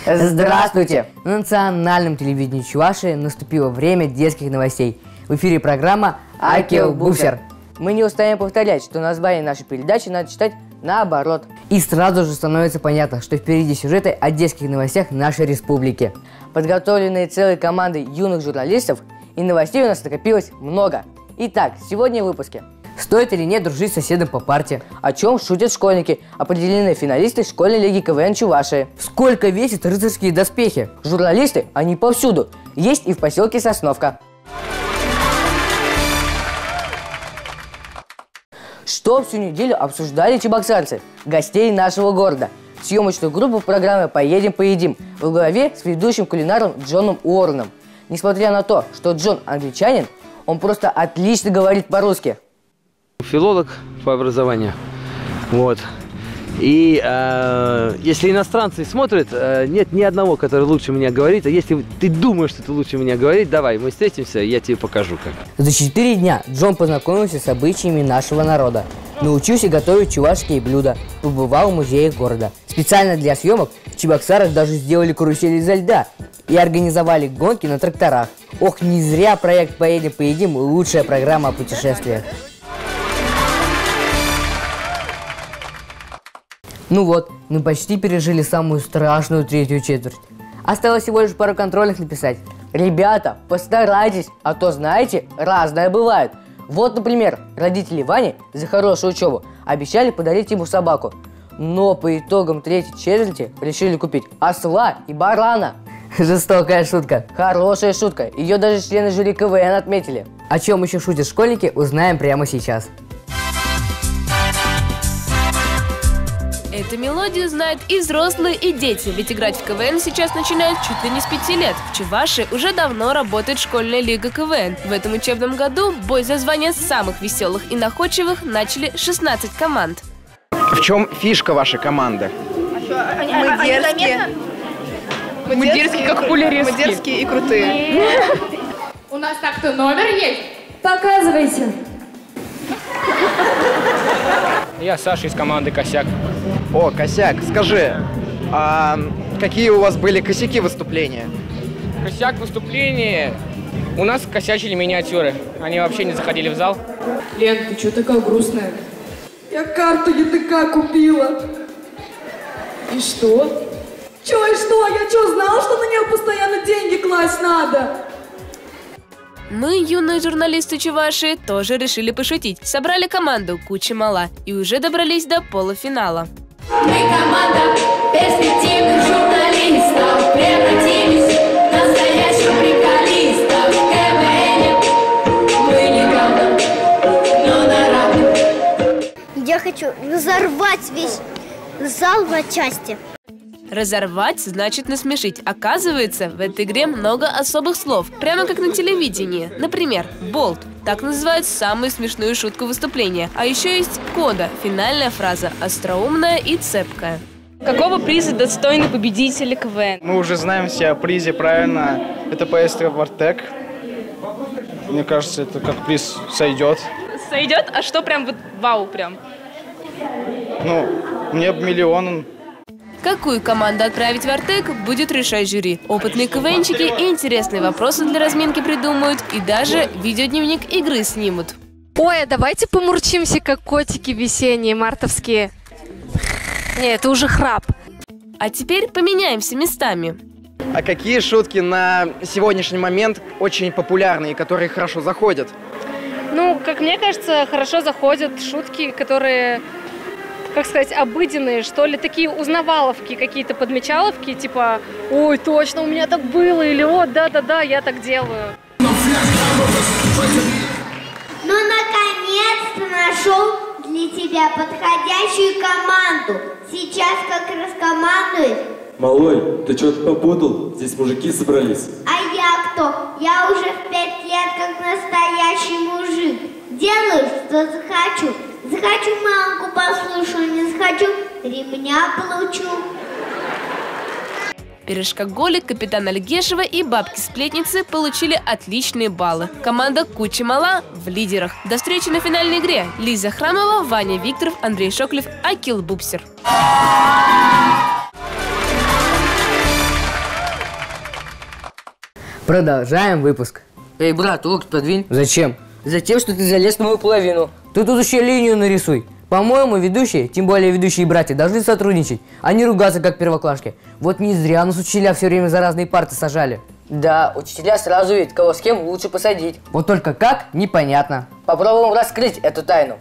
Здравствуйте! На национальном телевидении Чувашии наступило время детских новостей. В эфире программа «Акил Бусер». Мы не устаем повторять, что название нашей передачи надо читать наоборот. И сразу же становится понятно, что впереди сюжеты о детских новостях нашей республики. Подготовленные целой командой юных журналистов, и новостей у нас накопилось много. Итак, сегодня в выпуске. Стоит или нет дружить с соседом по парте? О чем шутят школьники? Определены финалисты школьной лиги КВН Чувашии. Сколько весят рыцарские доспехи? Журналисты, они повсюду. Есть и в поселке Сосновка. Что всю неделю обсуждали чебоксарцы? Гостей нашего города. Съемочную группу программы «Поедем, поедим» во главе с ведущим кулинаром Джоном Уорреном. Несмотря на то, что Джон англичанин, он просто отлично говорит по-русски. Филолог по образованию. Вот. И если иностранцы смотрят, нет ни одного, который лучше меня говорит. А если ты думаешь, что ты лучше меня говорит, давай, мы встретимся, я тебе покажу как. За 4 дня Джон познакомился с обычаями нашего народа. Научился готовить чувашские блюда. Побывал в музеях города. Специально для съемок в Чебоксарах даже сделали карусель изо льда. И организовали гонки на тракторах. Ох, не зря проект «Поедем, поедим» – лучшая программа о путешествиях. Ну вот, мы почти пережили самую страшную третью четверть. Осталось всего лишь пару контрольных написать. Ребята, постарайтесь, а то, знаете, разное бывает. Вот, например, родители Вани за хорошую учебу обещали подарить ему собаку. Но по итогам третьей четверти решили купить осла и барана. Жестокая шутка. Хорошая шутка. Ее даже члены жюри КВН отметили. О чем еще шутят школьники, узнаем прямо сейчас. Эту мелодию знают и взрослые, и дети, ведь играть в КВН сейчас начинают чуть ли не с 5 лет. В Чувашии уже давно работает школьная лига КВН. В этом учебном году бой за звание самых веселых и находчивых начали 16 команд. В чем фишка вашей команды? Мы дерзкие. Мы дерзкие, как пуля резкие. Мы дерзкие и крутые. У нас так-то номер есть. Показывайте. Я Саша из команды «Косяк». О, Косяк, скажи, а какие у вас были косяки выступления? Косяк выступления. У нас косячили миниатюры. Они вообще не заходили в зал. Лен, ты что такая грустная? Я карту ЕТК купила. И что? Чё и что? Я что, знала, что на нее постоянно деньги класть надо? Мы, юные журналисты Чувашии, тоже решили пошутить. Собрали команду «Куча мала» и уже добрались до полуфинала. Мы команда перспективных журналистов, превратились в настоящих приколистов. В КВН мы не говно, но на равных. Я хочу разорвать весь зал на части. Разорвать значит насмешить. Оказывается, в этой игре много особых слов, прямо как на телевидении. Например, болт. Так называют самую смешную шутку выступления. А еще есть кода, финальная фраза, остроумная и цепкая. Какого приза достойны победители КВН? Мы уже знаем все о призе, правильно? Это поездка в Артек. Мне кажется, это как приз сойдет. Сойдет? А что прям вот вау прям? Ну, мне миллион. Какую команду отправить в Артек, будет решать жюри. Опытные КВНчики и интересные вопросы для разминки придумают, и даже видеодневник игры снимут. Ой, а давайте помурчимся, как котики весенние, мартовские. Не, это уже храп. А теперь поменяемся местами. А какие шутки на сегодняшний момент очень популярны и которые хорошо заходят? Ну, как мне кажется, хорошо заходят шутки, которые, как сказать, обыденные, что ли, такие узнаваловки, какие-то подмечаловки, типа «Ой, точно, у меня так было» или «О, да-да-да, я так делаю». Ну, наконец-то нашел для тебя подходящую команду. Сейчас как раскомандуешь. Малой, ты что-то попутал? Здесь мужики собрались. А я кто? Я уже в 5 лет как настоящий мужик. Делаю, что захочу. Захочу, мамку послушаю, не захочу, ремня получу. Пирожкоголик, капитан Альгешева и бабки-сплетницы получили отличные баллы. Команда «Куча мала» в лидерах. До встречи на финальной игре. Лиза Храмова, Ваня Викторов, Андрей Шоклев, Акил Бусер. Продолжаем выпуск. Эй, брат, локоть подвинь. Зачем? Затем, что ты залез на мою половину. Ты тут еще линию нарисуй. По-моему, ведущие, тем более ведущие братья, должны сотрудничать, а не ругаться, как первоклашки. Вот не зря нас учителя все время за разные парты сажали. Да, учителя сразу видят, кого с кем лучше посадить. Вот только как, непонятно. Попробуем раскрыть эту тайну.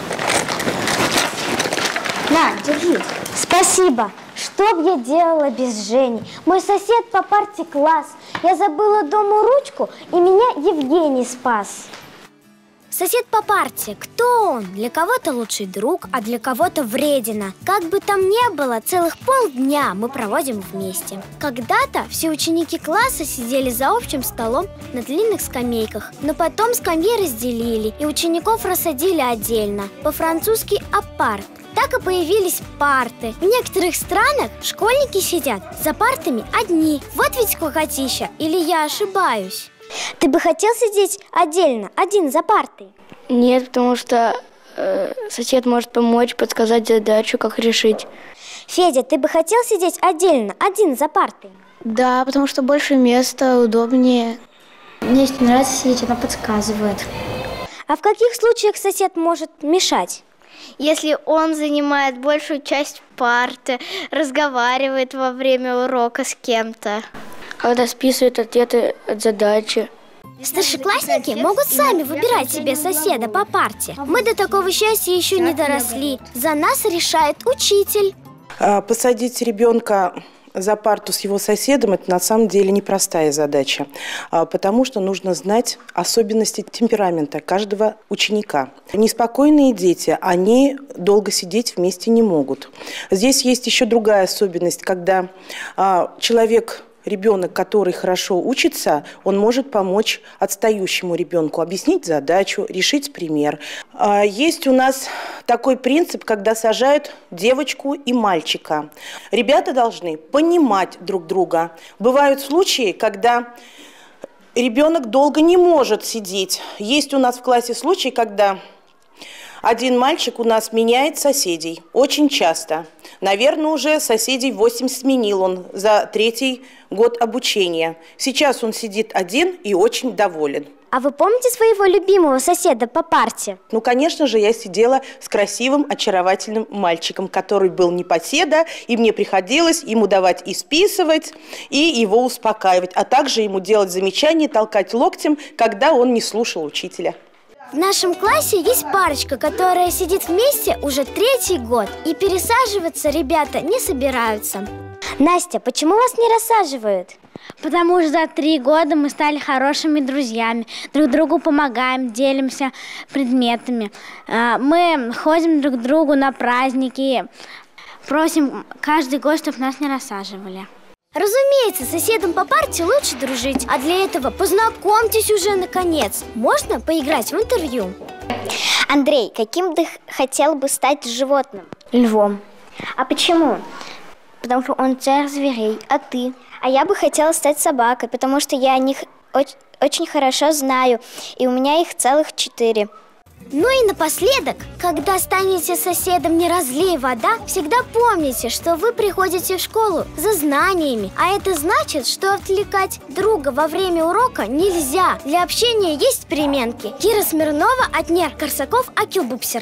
На, держи. Спасибо. Что б я делала без Жени? Мой сосед по парте класс. Я забыла дома ручку, и меня Евгений спас. Сосед по парте, кто он? Для кого-то лучший друг, а для кого-то вредина. Как бы там ни было, целых полдня мы проводим вместе. Когда-то все ученики класса сидели за общим столом на длинных скамейках, но потом скамьи разделили и учеников рассадили отдельно, по-французски апарт. Так и появились парты. В некоторых странах школьники сидят за партами одни. Вот ведь скукотища, или я ошибаюсь? Ты бы хотел сидеть отдельно, один за партой? Нет, потому что сосед может помочь, подсказать задачу, как решить. Федя, ты бы хотел сидеть отдельно, один за партой? Да, потому что больше места, удобнее. Мне если нравится сидеть, она подсказывает. А в каких случаях сосед может мешать? Если он занимает большую часть парты, разговаривает во время урока с кем-то. Когда списывают ответы от задачи. Старшеклассники могут сами выбирать себе соседа по парте. Мы до такого счастья еще не доросли. За нас решает учитель. Посадить ребенка за парту с его соседом – это на самом деле непростая задача, потому что нужно знать особенности темперамента каждого ученика. Неспокойные дети, они долго сидеть вместе не могут. Здесь есть еще другая особенность, когда ребенок, который хорошо учится, он может помочь отстающему ребенку, объяснить задачу, решить пример. Есть у нас такой принцип, когда сажают девочку и мальчика. Ребята должны понимать друг друга. Бывают случаи, когда ребенок долго не может сидеть. Есть у нас в классе случаи, когда один мальчик у нас меняет соседей очень часто. Наверное, уже соседей 8 сменил он за 3-й год обучения. Сейчас он сидит один и очень доволен. А вы помните своего любимого соседа по парте? Ну, конечно же, я сидела с красивым, очаровательным мальчиком, который был непоседа, и мне приходилось ему давать и списывать, и его успокаивать, а также ему делать замечания, толкать локтем, когда он не слушал учителя. В нашем классе есть парочка, которая сидит вместе уже 3-й год. И пересаживаться ребята не собираются. Настя, почему вас не рассаживают? Потому что за 3 года мы стали хорошими друзьями. Друг другу помогаем, делимся предметами. Мы ходим друг к другу на праздники. Просим каждый год, чтобы нас не рассаживали. Разумеется, с соседом по парте лучше дружить. А для этого познакомьтесь уже наконец. Можно поиграть в интервью? Андрей, каким ты хотел бы стать животным? Львом. А почему? Потому что он царь зверей, а ты? А я бы хотела стать собакой, потому что я о них очень хорошо знаю. И у меня их целых 4. Ну и напоследок, когда станете соседом «Не разлей вода», всегда помните, что вы приходите в школу за знаниями. А это значит, что отвлекать друга во время урока нельзя. Для общения есть переменки. Кира Смирнова, Атнер Корсаков, Акилбуксер.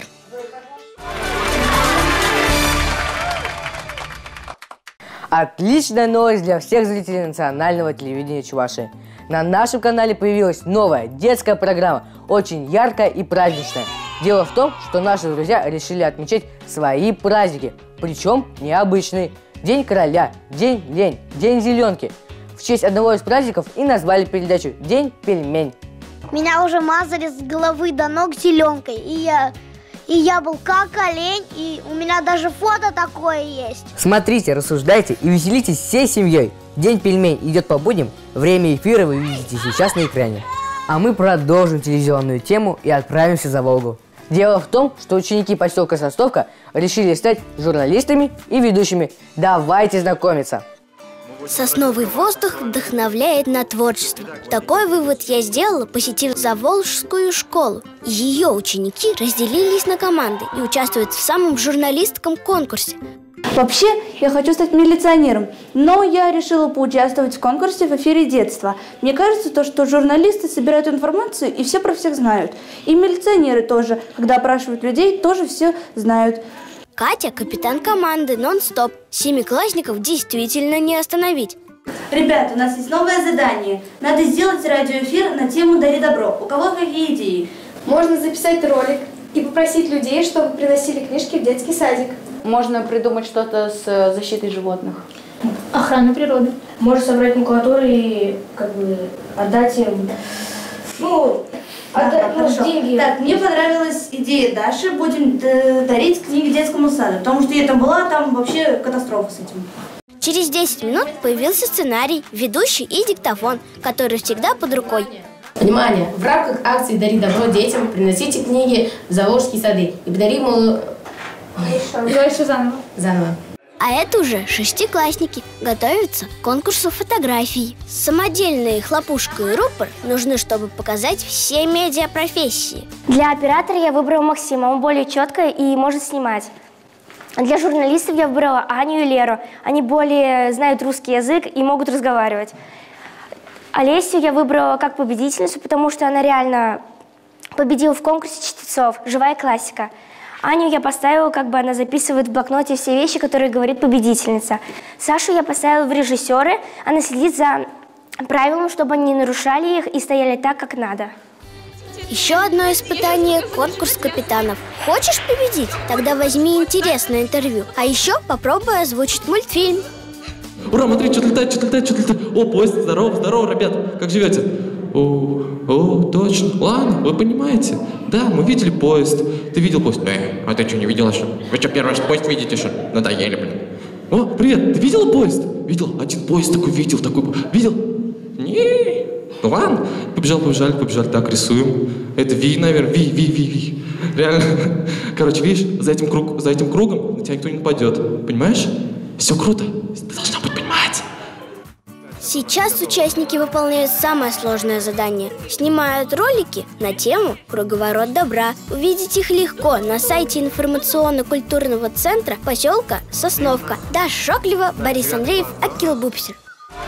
Отличная новость для всех зрителей национального телевидения Чувашии. На нашем канале появилась новая детская программа, очень яркая и праздничная. Дело в том, что наши друзья решили отмечать свои праздники, причем необычные. День короля, день лень, день зеленки. В честь одного из праздников и назвали передачу «День пельмень». Меня уже мазали с головы до ног зеленкой, и я был как олень, и у меня даже фото такое есть. Смотрите, рассуждайте и веселитесь всей семьей. День пельмень идет по будням, время эфира вы видите сейчас на экране. А мы продолжим телевизионную тему и отправимся за Волгу. Дело в том, что ученики поселка Состовка решили стать журналистами и ведущими. Давайте знакомиться. Сосновый воздух вдохновляет на творчество. Такой вывод я сделала, посетив Заволжскую школу. Ее ученики разделились на команды и участвуют в самом журналистском конкурсе. Вообще, я хочу стать милиционером, но я решила поучаствовать в конкурсе в эфире детства. Мне кажется, что журналисты собирают информацию и все про всех знают. И милиционеры тоже, когда опрашивают людей, тоже все знают. Катя – капитан команды «Нон-стоп». Семиклассников действительно не остановить. Ребята, у нас есть новое задание. Надо сделать радиоэфир на тему «Дари добро». У кого какие идеи? Можно записать ролик и попросить людей, чтобы приносили книжки в детский садик. Можно придумать что-то с защитой животных. Охрана природы. Можно собрать макулатуру и отдать им. Деньги. Так, мне понравилась идея Даши. Будем дарить книги детскому саду, потому что я там была, там вообще катастрофа с этим. Через 10 минут появился сценарий, ведущий и диктофон, который всегда под рукой. Внимание! В рамках акции «Дари добро детям» приносите книги в Заволжские сады и подарим... Давай еще заново. Заново. А это уже шестиклассники. Готовятся к конкурсу фотографий. Самодельные хлопушка и рупор нужны, чтобы показать все медиапрофессии. Для оператора я выбрала Максима, он более четко и может снимать. Для журналистов я выбрала Аню и Леру. Они более знают русский язык и могут разговаривать. Олесю я выбрала как победительницу, потому что она реально победила в конкурсе чтецов. Живая классика. Аню я поставила, она записывает в блокноте все вещи, которые говорит победительница. Сашу я поставила в режиссеры. Она следит за правилами, чтобы они не нарушали их и стояли так, как надо. Еще одно испытание – конкурс капитанов. Хочешь победить? Тогда возьми интересное интервью. А еще попробуй озвучить мультфильм. Ура, смотри, что-то летает. О, поезд, здорово, ребят, как живете? О, точно. Ладно, вы понимаете. Да, мы видели поезд. Ты видел поезд? А ты что, не видела, что? Вы что, первый раз поезд видите, что? Надоели, блин. О, привет, ты видела поезд? Видел? Один поезд такой видел, Видел? Не. Ну ладно. Побежали. Так, рисуем. Это Ви, наверное. Ви. Реально. Короче, видишь, за этим кругом на тебя никто не нападет. Понимаешь? Все круто. Ты должна быть понимать. Сейчас участники выполняют самое сложное задание. Снимают ролики на тему «Круговорот добра». Увидеть их легко на сайте информационно-культурного центра поселка Сосновка. Даша Шоклева, Борис Андреев, Акил Бупсер.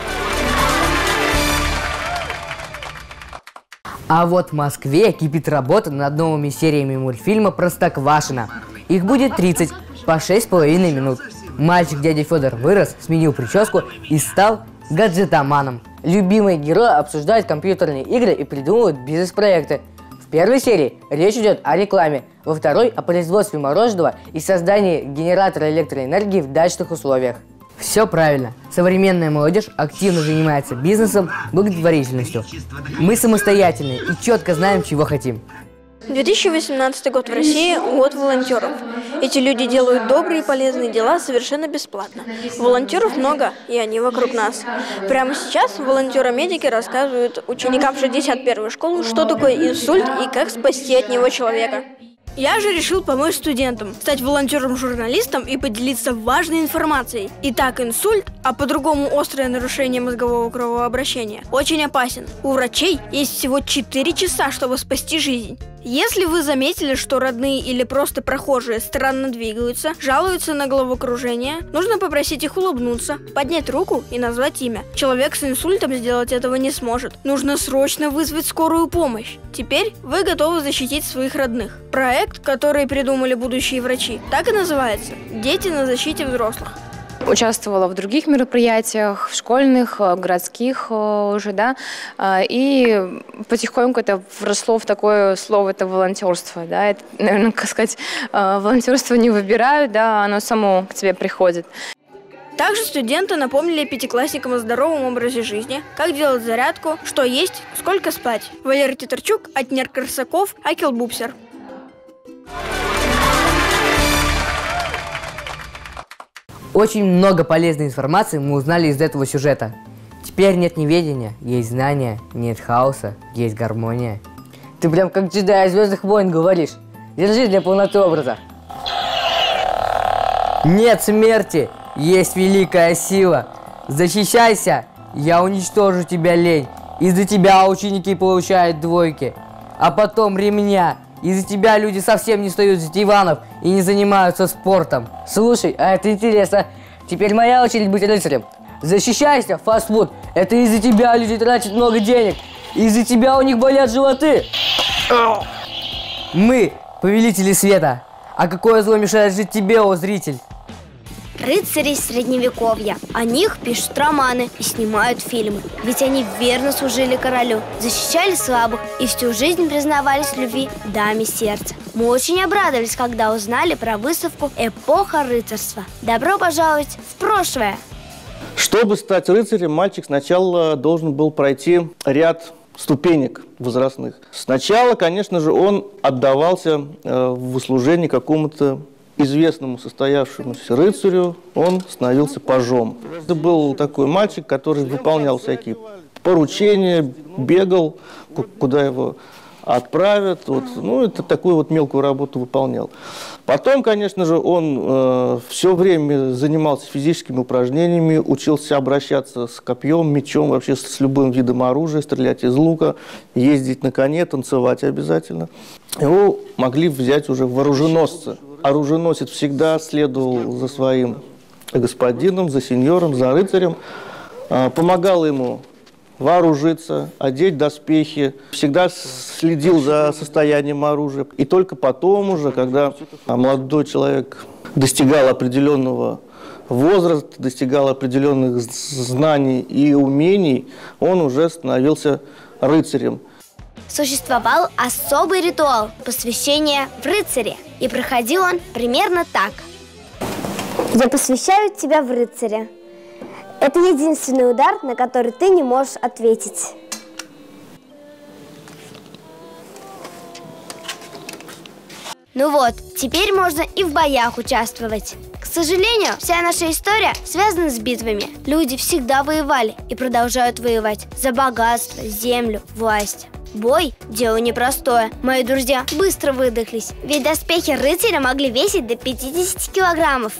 А вот в Москве кипит работа над новыми сериями мультфильма «Простоквашино». Их будет 30 по 6,5 минут. Мальчик дядя Федор вырос, сменил прическу и стал гаджетоманом. Любимые герои обсуждают компьютерные игры и придумывают бизнес-проекты. В первой серии речь идет о рекламе, во второй – о производстве мороженого и создании генератора электроэнергии в дачных условиях. Все правильно. Современная молодежь активно занимается бизнесом, благотворительностью. Мы самостоятельны и четко знаем, чего хотим. 2018 год в России – год волонтеров. Эти люди делают добрые и полезные дела совершенно бесплатно. Волонтеров много, и они вокруг нас. Прямо сейчас волонтеры-медики рассказывают ученикам 61-й школы, что такое инсульт и как спасти от него человека. Я же решил помочь студентам, стать волонтером-журналистом и поделиться важной информацией. Итак, инсульт, а по-другому острое нарушение мозгового кровообращения, очень опасен. У врачей есть всего 4 часа, чтобы спасти жизнь. Если вы заметили, что родные или просто прохожие странно двигаются, жалуются на головокружение, нужно попросить их улыбнуться, поднять руку и назвать имя. Человек с инсультом сделать этого не сможет. Нужно срочно вызвать скорую помощь. Теперь вы готовы защитить своих родных. Проект, который придумали будущие врачи, так и называется «Дети на защите взрослых». Участвовала в других мероприятиях, в школьных, городских уже, да, и потихоньку это вросло в такое слово, это волонтерство, да, это, наверное, как сказать, волонтерство не выбирают, да, оно само к тебе приходит. Также студенты напомнили пятиклассникам о здоровом образе жизни, как делать зарядку, что есть, сколько спать. Валерий Титарчук, Атнер Корсаков, Акил Бупсер. Очень много полезной информации мы узнали из этого сюжета. Теперь нет неведения, есть знания, нет хаоса, есть гармония. Ты прям как джедай из «Звездных войн» говоришь. Держи для полноты образа. Нет смерти, есть великая сила. Защищайся, я уничтожу тебя, лень. Из-за тебя ученики получают двойки. А потом ремня. Из-за тебя люди совсем не встают с диванов и не занимаются спортом. Слушай, а это интересно. Теперь моя очередь быть рыцарем. Защищайся, фастфуд. Это из-за тебя люди тратят много денег. Из-за тебя у них болят животы. Мы повелители света. А какое зло мешает жить тебе, о зритель? Рыцари Средневековья. О них пишут романы и снимают фильмы. Ведь они верно служили королю, защищали слабых и всю жизнь признавались в любви даме сердца. Мы очень обрадовались, когда узнали про выставку «Эпоха рыцарства». Добро пожаловать в прошлое! Чтобы стать рыцарем, мальчик сначала должен был пройти ряд ступенек возрастных. Сначала, конечно же, он отдавался в услужение какому-то известному состоявшемуся рыцарю, он становился пажом. Это был такой мальчик, который выполнял всякие поручения, бегал, куда его отправят. Вот. Ну, это такую вот мелкую работу выполнял. Потом, конечно же, он все время занимался физическими упражнениями, учился обращаться с копьем, мечом, вообще с любым видом оружия, стрелять из лука, ездить на коне, танцевать обязательно. Его могли взять уже в оруженосца. Оруженосец всегда следовал за своим господином, за сеньором, за рыцарем, помогал ему вооружиться, одеть доспехи, всегда следил за состоянием оружия. И только потом уже, когда молодой человек достигал определенного возраста, достигал определенных знаний и умений, он уже становился рыцарем. Существовал особый ритуал посвящения в рыцаре, и проходил он примерно так. Я посвящаю тебя в рыцаря. Это единственный удар, на который ты не можешь ответить. Ну вот, теперь можно и в боях участвовать. К сожалению, вся наша история связана с битвами. Люди всегда воевали и продолжают воевать за богатство, землю, власть. Бой – дело непростое. Мои друзья быстро выдохлись, ведь доспехи рыцаря могли весить до 50 килограммов.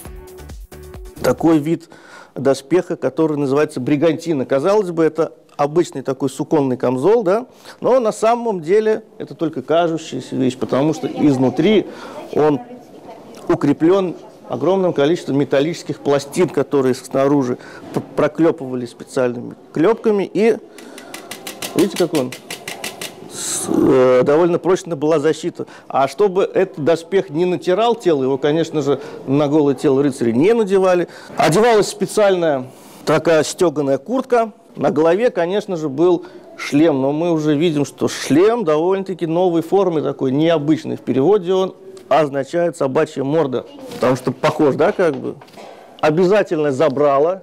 Такой вид доспеха, который называется бригантина. Казалось бы, это обычный такой суконный камзол, да? Но на самом деле это только кажущаяся вещь, потому что изнутри он укреплен огромным количеством металлических пластин, которые снаружи проклепывали специальными клепками. И видите, как он? Довольно прочно была защита. А чтобы этот доспех не натирал тело, его, конечно же, на голое тело рыцаря не надевали. Одевалась специальная такая стеганая куртка. На голове, конечно же, был шлем. Но мы уже видим, что шлем довольно-таки новой формы, такой необычный. В переводе он означает собачья морда. Потому что похож, да, как бы? Обязательно забрало.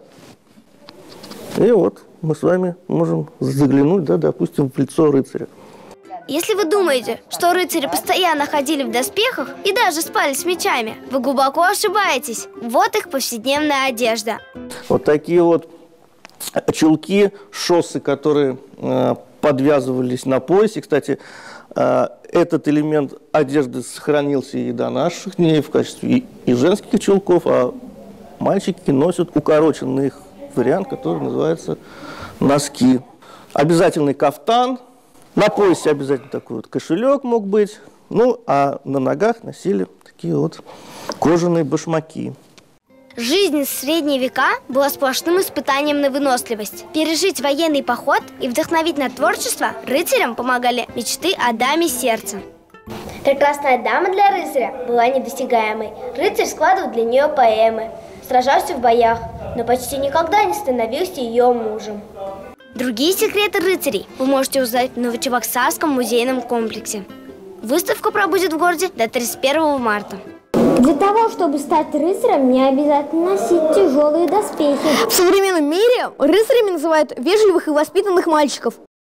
И вот мы с вами можем заглянуть, да, допустим, в лицо рыцаря. Если вы думаете, что рыцари постоянно ходили в доспехах и даже спали с мечами, вы глубоко ошибаетесь. Вот их повседневная одежда. Вот такие вот чулки, шоссы, которые подвязывались на поясе. Кстати, этот элемент одежды сохранился и до наших дней в качестве и женских чулков, а мальчики носят укороченный их вариант, который называется носки. Обязательный кафтан. На поясе обязательно такой вот кошелек мог быть. Ну, а на ногах носили такие вот кожаные башмаки. Жизнь в средние века была сплошным испытанием на выносливость. Пережить военный поход и вдохновить на творчество рыцарям помогали мечты о даме сердца. Прекрасная дама для рыцаря была недосягаемой. Рыцарь складывал для нее поэмы, сражался в боях, но почти никогда не становился ее мужем. Другие секреты рыцарей вы можете узнать в Новочебоксарском музейном комплексе. Выставка пробудет в городе до 31 марта. Для того, чтобы стать рыцарем, не обязательно носить тяжелые доспехи. В современном мире рыцарями называют вежливых и воспитанных мальчиков.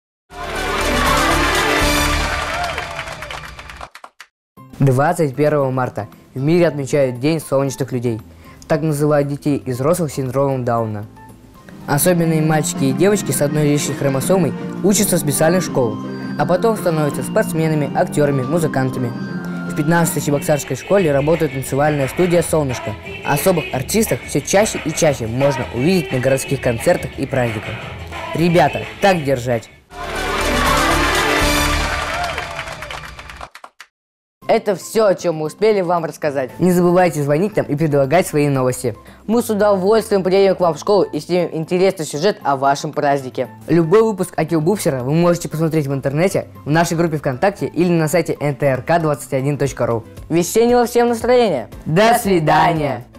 – 21 марта в мире отмечают День солнечных людей. Так называют детей и взрослых с синдромом Дауна. Особенные мальчики и девочки с одной лишней хромосомой учатся в специальных школах, а потом становятся спортсменами, актерами, музыкантами. В 15-й чебоксарской школе работает танцевальная студия «Солнышко». Особых артистов все чаще и чаще можно увидеть на городских концертах и праздниках. Ребята, так держать! Это все, о чем мы успели вам рассказать. Не забывайте звонить нам и предлагать свои новости. Мы с удовольствием приедем к вам в школу и снимем интересный сюжет о вашем празднике. Любой выпуск IQ Буксера вы можете посмотреть в интернете, в нашей группе ВКонтакте или на сайте ntrk21.ru. Весеннего всем настроения! До свидания!